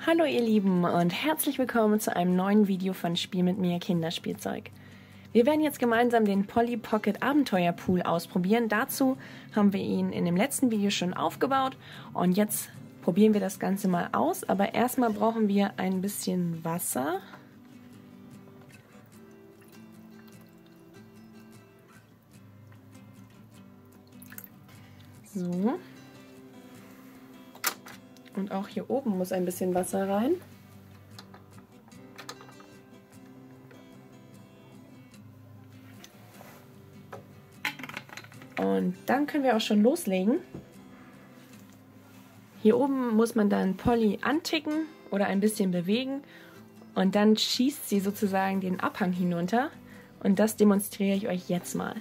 Hallo ihr Lieben und herzlich willkommen zu einem neuen Video von Spiel mit mir Kinderspielzeug. Wir werden jetzt gemeinsam den Polly Pocket Abenteuerpool ausprobieren. Dazu haben wir ihn in dem letzten Video schon aufgebaut und jetzt probieren wir das Ganze mal aus. Aber erstmal brauchen wir ein bisschen Wasser. So. Und auch hier oben muss ein bisschen Wasser rein. Und dann können wir auch schon loslegen. Hier oben muss man dann Polly anticken oder ein bisschen bewegen. Und dann schießt sie sozusagen den Abhang hinunter. Und das demonstriere ich euch jetzt mal.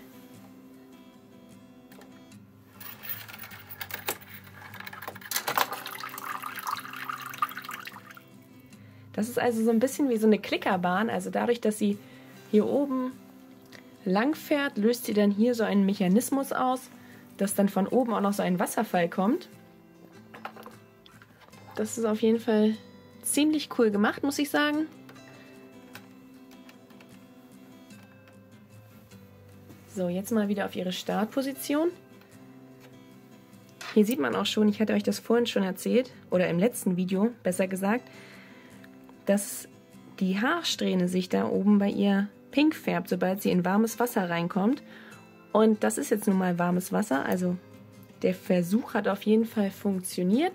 Das ist also so ein bisschen wie so eine Klickerbahn, also dadurch, dass sie hier oben lang fährt, löst sie dann hier so einen Mechanismus aus, dass dann von oben auch noch so ein Wasserfall kommt. Das ist auf jeden Fall ziemlich cool gemacht, muss ich sagen. So, jetzt mal wieder auf ihre Startposition. Hier sieht man auch schon, ich hatte euch das vorhin schon erzählt, oder im letzten Video besser gesagt, dass die Haarsträhne sich da oben bei ihr pink färbt, sobald sie in warmes Wasser reinkommt. Und das ist jetzt nun mal warmes Wasser, also der Versuch hat auf jeden Fall funktioniert.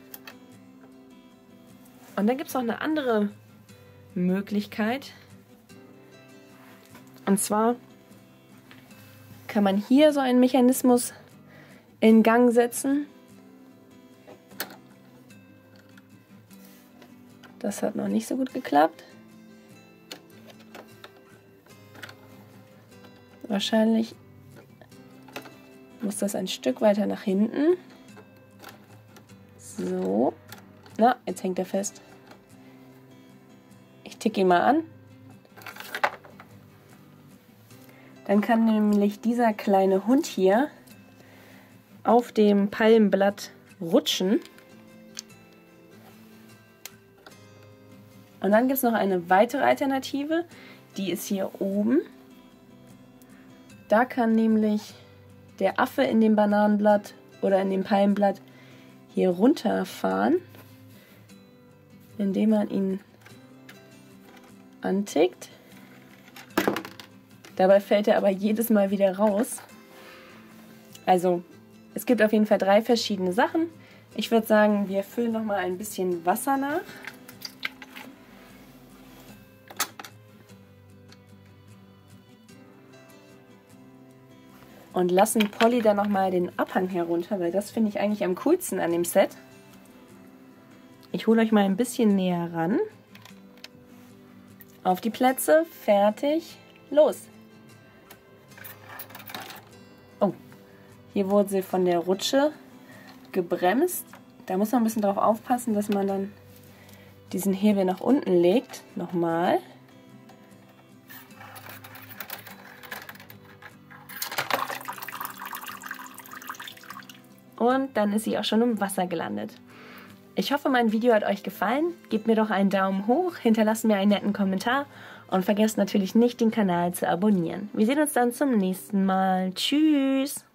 Und dann gibt es noch eine andere Möglichkeit. Und zwar kann man hier so einen Mechanismus in Gang setzen. Das hat noch nicht so gut geklappt. Wahrscheinlich muss das ein Stück weiter nach hinten. So. Na, jetzt hängt er fest. Ich ticke ihn mal an. Dann kann nämlich dieser kleine Hund hier auf dem Palmenblatt rutschen. Und dann gibt es noch eine weitere Alternative, die ist hier oben. Da kann nämlich der Affe in dem Bananenblatt oder in dem Palmenblatt hier runterfahren, indem man ihn antickt. Dabei fällt er aber jedes Mal wieder raus. Also es gibt auf jeden Fall 3 verschiedene Sachen. Ich würde sagen, wir füllen noch mal ein bisschen Wasser nach. Und lassen Polly dann nochmal den Abhang herunter, weil das finde ich eigentlich am coolsten an dem Set. Ich hole euch mal ein bisschen näher ran. Auf die Plätze, fertig, los! Oh, hier wurde sie von der Rutsche gebremst. Da muss man ein bisschen drauf aufpassen, dass man dann diesen Hebel nach unten legt. Nochmal. Und dann ist sie auch schon im Wasser gelandet. Ich hoffe, mein Video hat euch gefallen. Gebt mir doch einen Daumen hoch, hinterlasst mir einen netten Kommentar und vergesst natürlich nicht, den Kanal zu abonnieren. Wir sehen uns dann zum nächsten Mal. Tschüss!